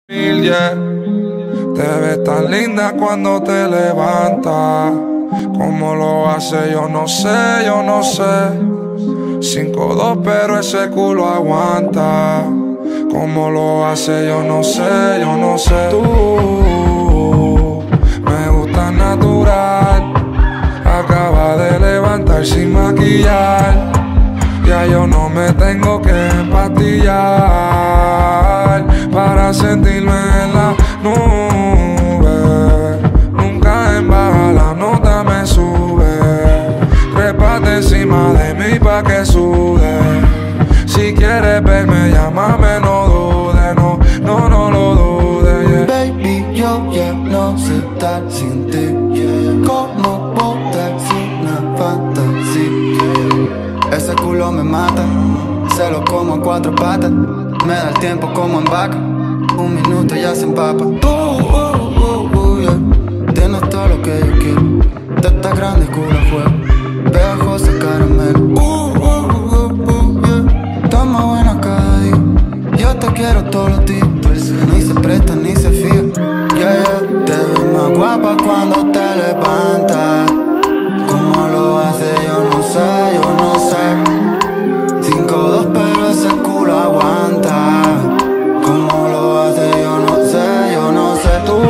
Yeah. Te ves tan linda cuando te levantas. Cómo lo hace, yo no sé, yo no sé. 5'2", pero ese culo aguanta. Cómo lo hace, yo no sé, yo no sé. Tú me gusta natural. Acaba de levantar sin maquillar. Ya yo no me tengo que empastillar para sentirme en la nube. Nunca en baja la nota me sube. Trépate encima de mí pa' que sude. Si quieres verme, llámame, no dudes, no lo dudes, yeah. Baby, yo ya no sé estar sin ti, yeah. Como botarse una fantasía. Ese culo me mata, se lo como a 4 patas. Me da el tiempo como en vaca, 1 minuto ya se empapa. Yeah. Tienes todo lo que yo quiero, teta grande y culo a fuego, pegajosa caramelo. Yeah. Estás más buena cada día, yo te quiero todos los días. Ni se presta ni se fía, yeah, yeah. Te ves más guapa cuando te levantas. Cómo lo hace yo no sé, yo no sé. 5'2", pero ese culo aguanta. Cómo lo hace yo no sé, yo no sé. Tú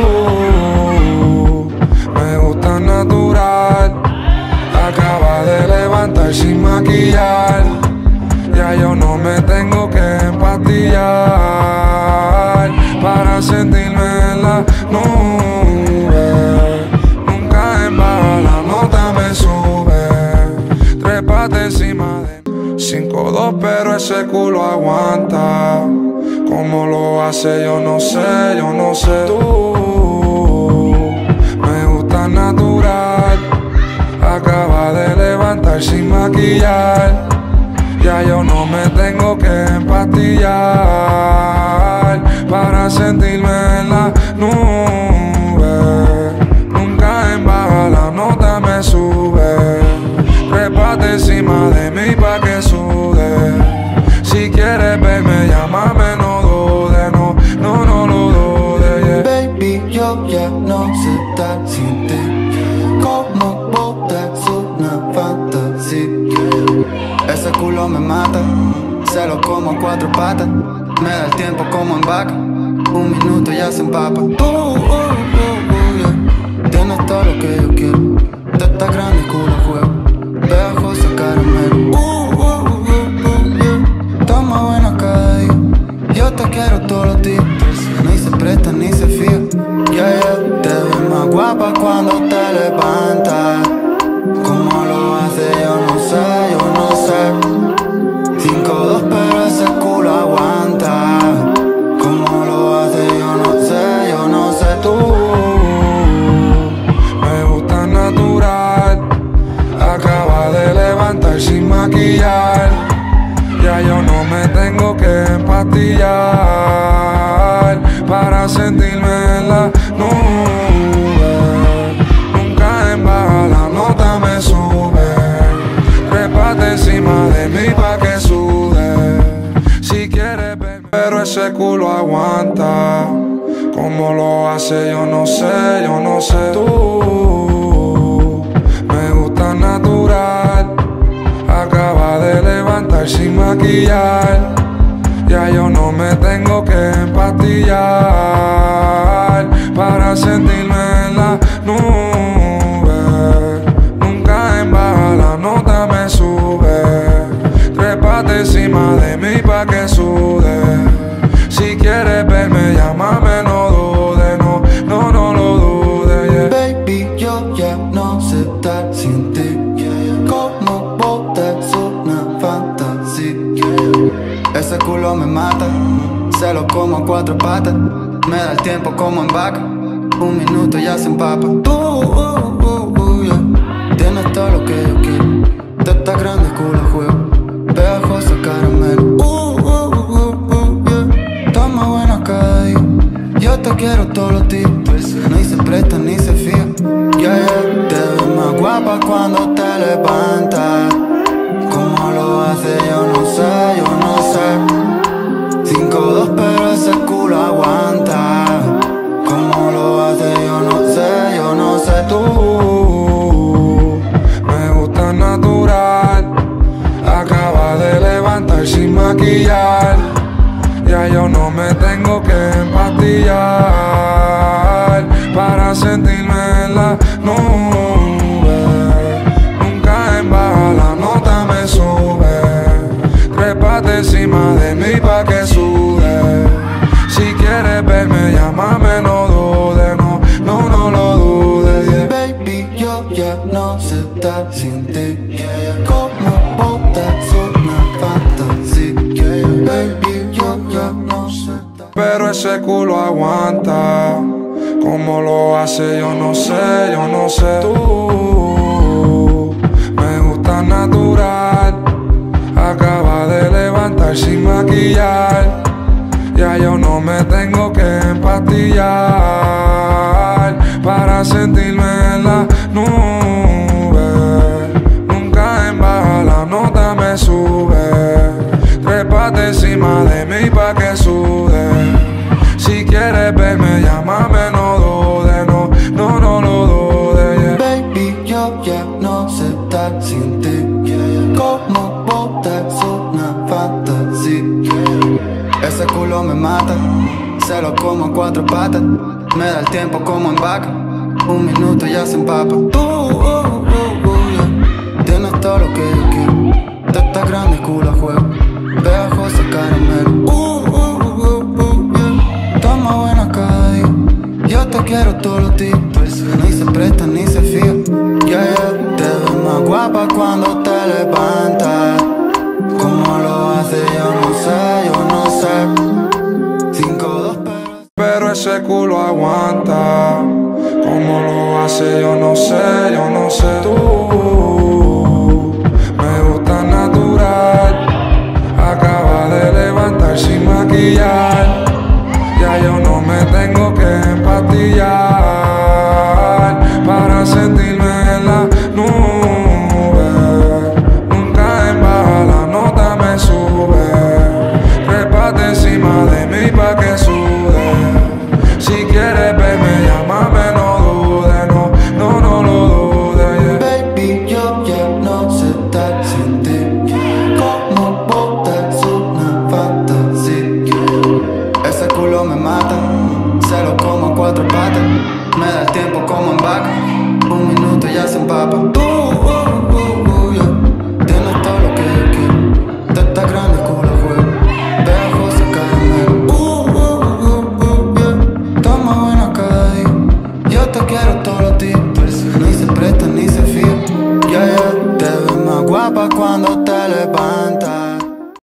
me gusta natural. Acaba de levantar sin maquillar. Ya yo no me tengo que empastillar para sentirme en la nube. Nunca en baja la nota me sube. Trépate encima de mí. 5'2", pero ese culo aguanta. Cómo lo hace, yo no sé, yo no sé. Tú me gusta natural. Acaba de levantar sin maquillar. Ya yo no me tengo que empastillar para sentirme en la nube. Nunca en baja la nota me sube. Trépate encima de mí pa' que sude. Si quieres verme, llámame, no dudes, no lo dudes, yeah. Baby, yo ya no sé estar sin ti. Como botarse una fantasía. Ese culo me mata, se lo como a 4 patas. Me da el tiempo como en vaca, 1 minuto ya se empapa. Yeah. Tienes todo lo que yo quiero, teta grande y culo a juego, pegajosa caramelo. Yeah. Estás más buena cada día, yo te quiero todos los días. Ni se presta ni se fía, yeah, yeah. Te ves más guapa cuando te levantas. Cómo lo hace yo no sé, yo no sé. 5'2", pero ese culo aguanta. Cómo lo hace yo no sé, yo no sé. Tú me gusta natural. Acaba de levantar sin maquillar. Ya yo no me tengo que empastillar para sentirme en la nube. Nunca en baja la nota me sube. Trépate encima de mí pa' que sude. Si quieres verme, pero ese culo aguanta. Cómo lo hace yo no sé, yo no sé. Tú me gusta natural. Acaba de levantar sin maquillar. Ya yo no me tengo que empastillar para sentirme en la nube. Nunca en baja la nota me sube. Trépate encima de mí pa' que sude. Si quieres verme, llámame, no dudes, no lo dudes, yeah. Baby, yo ya no sé estar sin ti. Como botarse una fantasía. Ese culo me mata, se lo como a 4 patas. Me da el tiempo como en vaca, 1 minuto ya se empapa. Yeah. Tienes todo lo que yo quiero, teta grande y culo a juego, pegajosa caramelo. Yeah. Estás más buena cada día, yo te quiero todos los días. Ni se presta ni se fía, yeah, yeah. Te ves más guapa cuando te levantas. Cómo lo hace yo no sé, yo no sé. 5'2", pero ese culo aguanta. quieres verme, llámame, no dudes, no lo dudes, yeah. Baby, yo ya no sé estar sin ti, como botas una fantasía. Baby, yo ya no sé estar. Pero ese culo aguanta. Cómo lo hace, yo no sé, Tú me gusta natural. Acaba de levantar sin maquillar. Ya yo no me tengo que empastillar para sentirme en la nube. Nunca en baja la nota me sube. Trépate encima de mí pa' que sude. Si quieres verme, llámame, no dudes, no lo dudes, yeah. Baby, yo ya no sé estar sin ti, como botas una fantasía. Ese culo me mata, se lo como a cuatro patas. Me da el tiempo como en vaca, 1 minuto ya se empapa. Yeah. Tienes todo lo que yo quiero, tú estás grande, culo a juego, pegajoso caramelo. Yeah. Toma buena cada día, yo te quiero todos los días. Ni se presta ni se fía, yeah, yeah. Te ves más guapa cuando te levantas. ¿Cómo lo hace? Yo no sé. 5-2 pero ese culo aguanta. ¿Cómo lo hace? Yo no sé. Tú me gusta natural. Acaba de levantar sin maquillar. Ya yo no me tengo que empastillar para sentirme en la nube. Nunca en baja la nota me sube. Trépate encima de mí pa' que sude. Si quieres verme, llámame, no dudes, no lo dudes, yeah. Baby, yo ya no sé estar sin ti, como botas una fantasía. Ese culo me mata, se lo como a cuatro patas. Me da el tiempo como en vaca, 1 minuto ya se empapa. Yeah. Tienes todo lo que yo quiero, tú estás grande, culo a juego, pegajoso caramelo. Yeah. Toma buena cada día, yo te quiero todos los días. Ni se presta ni se fía, yeah, yeah. Te ves más guapa cuando te levantas.